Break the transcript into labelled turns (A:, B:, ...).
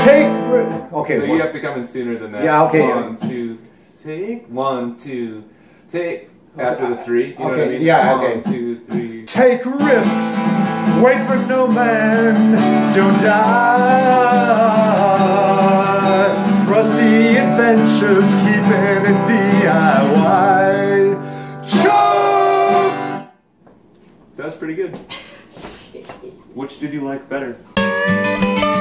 A: Okay.
B: So you have to come in sooner than that.
A: Yeah, okay.
B: 1, 2, take. 1, 2, take. After the 3. Do you know what I mean?
A: Yeah, okay.
B: 1, 2, 3.
A: Take risks. Wait for no man. Don't die. Crusty Adventures. Keeping it DIY. Choke!
B: That was pretty good. Which did you like better?